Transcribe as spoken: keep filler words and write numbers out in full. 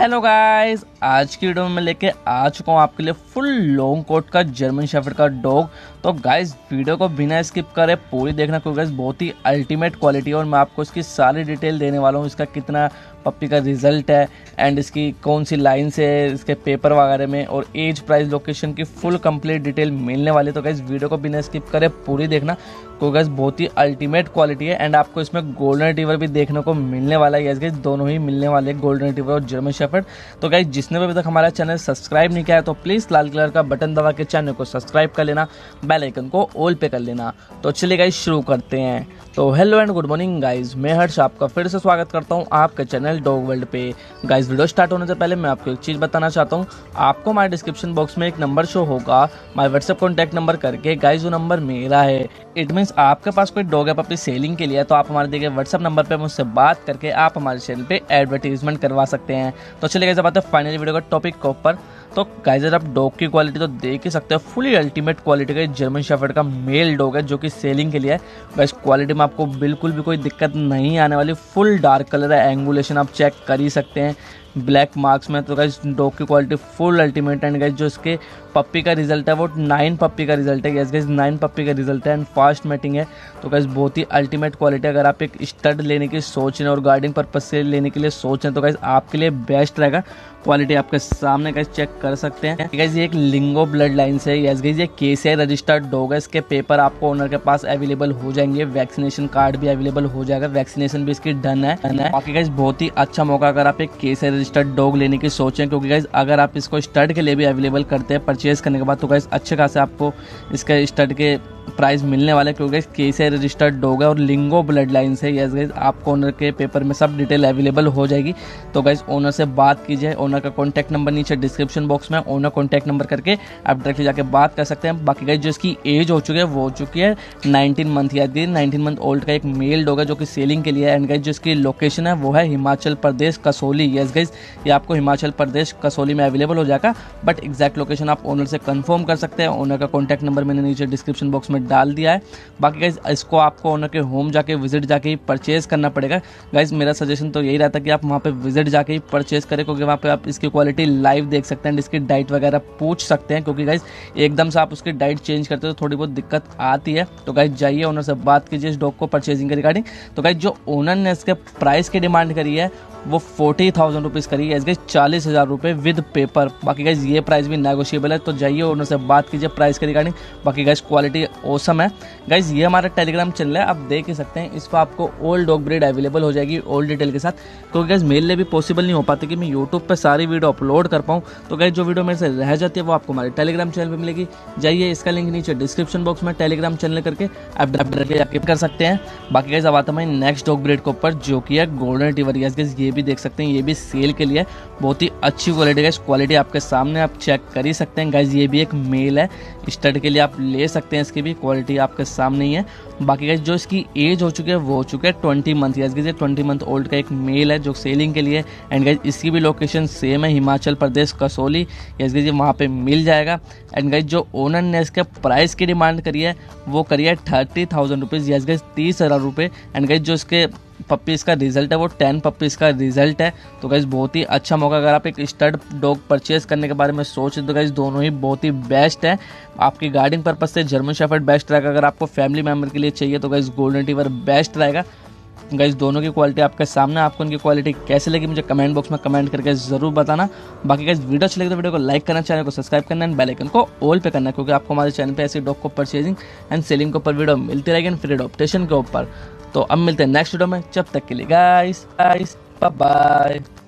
Hello guys, आज की video में मैं लेके आ चुका हूँ आपके लिए फुल लॉन्ग कोट का जर्मन शेफर्ड का डॉग। तो गाइस वीडियो को बिना स्किप करे पूरी देखना क्योंकि गाइस बहुत ही अल्टीमेट क्वालिटी है और मैं आपको इसकी सारी डिटेल देने वाला हूँ। इसका कितना पप्पी का रिजल्ट है एंड इसकी कौन सी लाइन से है, इसके पेपर वगैरह में और एज, प्राइस, लोकेशन की फुल कंप्लीट डिटेल मिलने वाली है। तो गाइस वीडियो को बिना स्किप करे पूरी देखना क्योंकि गाइस बहुत ही अल्टीमेट क्वालिटी है एंड आपको इसमें गोल्डन रिट्रीवर भी देखने को मिलने वाला है। गाइस दोनों ही मिलने वाले हैं, गोल्डन रिट्रीवर और जर्मन शेफर्ड। तो गाइस जिसने भी अभी तक हमारा चैनल सब्सक्राइब नहीं किया है तो प्लीज़ लाल कलर का बटन दबा के चैनल को सब्सक्राइब कर लेना, बेल आइकन को ऑल पे कर लेना। तो चलिए गाइस शुरू करते हैं। तो hello and good morning guys, मैं हर्ष आपका फिर से स्वागत करता हूं आपके चैनल डॉग वर्ल्ड पे। गाइस वीडियो स्टार्ट होने से पहले मैं आपको एक चीज़ बताना चाहता हूं। आपको हमारे डिस्क्रिप्शन बॉक्स में एक नंबर शो होगा, माय व्हाट्सएप कॉन्टैक्ट नंबर करके। गाइस वो नंबर मेरा है। इट मीन्स आपके पास कोई डॉग है पप्पी सेलिंग के लिए तो आप हमारे दिए गए व्हाट्सएप नंबर पर मुझसे बात करके आप हमारे चैनल पे एडवर्टीजमेंट करवा सकते हैं। तो चलिए गाइस अब आते हैं फाइनली वीडियो का टॉपिक के ऊपर। तो गाइस आप डॉग की क्वालिटी तो देख ही सकते हो, फुली अल्टीमेट क्वालिटी का जर्मन शेफर्ड का मेल डॉग है जो कि सेलिंग के लिए है। गाइस क्वालिटी में आपको बिल्कुल भी कोई दिक्कत नहीं आने वाली। फुल डार्क कलर है, एंगुलेशन आप चेक कर ही सकते हैं ब्लैक मार्क्स में। तो गाइस डॉग की quality full ultimate and guys जो इसके पप्पी का रिजल्ट है वो नाइन पप्पी का रिजल्ट है। गाइस नाइन पप्पी का रिजल्ट है एंड फास्ट मैटिंग है। तो गाइस बहुत ही अल्टीमेट क्वालिटी। अगर आप एक स्टड लेने की सोच रहे हैं और गार्डिंग पर्पज से लेने के लिए सोच रहे हैं तो गाइस आपके लिए बेस्ट रहेगा। क्वालिटी आपके सामने गाइस चेक कर सकते हैं। गाइस ये एक लिंगो ब्लड लाइन से, यस गाइस ये केसीआई रजिस्टर्ड डॉग है। इसके पेपर आपको ओनर के पास अवेलेबल हो जाएंगे, वैक्सीनेशन कार्ड भी अवेलेबल हो जाएगा, वैक्सीनेशन भी इसकी डन है। बाकी गाइस बहुत ही अच्छा मौका अगर आप एक केसीआई रजिस्टर्ड डॉग लेने की सोचें, क्योंकि गाइस अगर आप इसको स्टड के लिए भी अवेलेबल करते हैं परचेज करने के बाद तो गाइस अच्छे खासे आपको इसके स्टड के प्राइस मिलने वाले, क्योंकि केसीआई रजिस्टर्ड डॉग है और लिंगो ब्लड लाइन से। यस गाइस आपको ओनर के पेपर में सब डिटेल अवेलेबल हो जाएगी। तो गाइस ओनर से बात कीजिए, ओनर का कॉन्टैक्ट नंबर नीचे डिस्क्रिप्शन बॉक्स में, ओनर कॉन्टैक्ट नंबर करके आप डायरेक्टली जाके बात कर सकते हैं। बाकी गाइस जो इसकी एज हो चुकी है वो हो चुकी है नाइनटीन मंथ या नाइनटीन मंथ ओल्ड का एक मेल डॉग है जो कि सेलिंग के लिए है। एंड गाइस जो इसकी लोकेशन है वो है हिमाचल प्रदेश कसौली। यस गाइस ये आपको हिमाचल प्रदेश कसौली में अवेलेबल हो जाएगा, बट एग्जैक्ट लोकेशन आप ओनर से कंफर्म कर सकते हैं। ओनर का कॉन्टैक्ट नंबर मैंने नीचे डिस्क्रिप्शन बॉक्स में डाल दिया है। बाकी गाइस इसको आपको ओनर के होम जाके विजिट जाके ही परचेज करना पड़ेगा। गाइस मेरा सजेशन तो यही रहता है कि आप वहाँ पे विजिट जाके ही परचेज करें, क्योंकि वहाँ पे आप इसकी क्वालिटी लाइव देख सकते हैं, इसकी डाइट वगैरह पूछ सकते हैं, क्योंकि गाइस एकदम से आप उसकी डाइट चेंज करते हो तो थोड़ी बहुत दिक्कत आती है। तो गाइस जाइए ओनर से बात कीजिए इस डॉग को परचेजिंग के रिगार्डिंग। तो गाइस जो ओनर ने इसके प्राइस की डिमांड करी है वो फोर्टी थाउजेंड रुपीज़ करी है, गाइस चालीस हज़ार रुपये विद पेपर। बाकी गाइस ये प्राइस भी नेगोशिएबल है, तो जाइए ओनर से बात कीजिए प्राइस के रिगार्डिंग। बाकी गाइस क्वालिटी ऑसम है। गाइस ये हमारा टेलीग्राम चैनल है, आप देख ही सकते हैं। इस पर आपको ओल्ड डॉग ब्रीड अवेलेबल हो जाएगी ओल्ड डिटेल के साथ, क्योंकि गाइस मेरे लिए भी पॉसिबल नहीं हो पाती कि मैं यूट्यूब पर सारी वीडियो अपलोड कर पाऊँ। तो गाइस जो वीडियो मेरे से रह जाती है वो आपको हमारे टेलीग्राम चैनल पर मिलेगी। जाइए इसका लिंक नीचे डिस्क्रिप्शन बॉक्स में टेलीग्राम चैनल करके आप जाके कर सकते हैं। बाकी गाइस अब आता है नेक्स्ट डॉग ब्रीड के ऊपर जो कि है गोल्डन रिट्रीवर। गाइस ये भी देख सकते हैं, ये भी सेल के लिए बहुत ही अच्छी क्वालिटी है। क्वालिटी आपके सामने आप चेक कर ही सकते हैं। गाइस ये भी एक मेल है, स्टड के लिए आप ले सकते हैं, इसकी भी क्वालिटी आपके सामने ही है। बाकी गाइस जो इसकी एज हो चुकी है वो हो चुकी है ट्वेंटी मंथ। गाइस ये ट्वेंटी मंथ ओल्ड का एक मेल है जो सेलिंग के लिए। एंड गाइस इसकी भी लोकेशन सेम है, हिमाचल प्रदेश कसौली। गाइस ये वहाँ पे मिल जाएगा। एंड गाइस जो ओनर ने इसके प्राइस की डिमांड करी है वो करी है thirty thousand rupees, yes guys तीस हज़ार रुपये। एंड गाइस जो इसके पप्पीज़ का रिजल्ट है वो टेन पप्पीज़ का रिजल्ट है। तो गाइस बहुत ही अच्छा मौका अगर आप एक स्टड डॉग परचेज करने के बारे में सोच रहे तो गाइस दोनों ही बहुत ही बेस्ट है। आपकी गार्डिंग पर्पज से जर्मन शेफर्ड बेस्ट रहेगा, अगर आपको फैमिली मेम्बर के लिए चाहिए तो गाइस गोल्डन रिट्रीवर बेस्ट रहेगा। गाइस दोनों की क्वालिटी आपके सामने, आपको उनकी क्वालिटी कैसे लगी मुझे कमेंट बॉक्स में कमेंट करके जरूर बताना। बाकी गाइस वीडियो अच्छी लगे तो वीडियो को लाइक करना, चैनल को सब्सक्राइब करना एंड बेल आइकन को ऑल पे करना, क्योंकि आपको हमारे चैनल पे ऐसी डॉग को परचेजिंग एंड सेलिंग के ऊपर वीडियो मिलती रहेगी, फ्री अडॉप्टेशन के ऊपर। तो अब मिलते हैं नेक्स्ट वीडियो में, जब तक के लिए गाइस गाइस बाय बाय।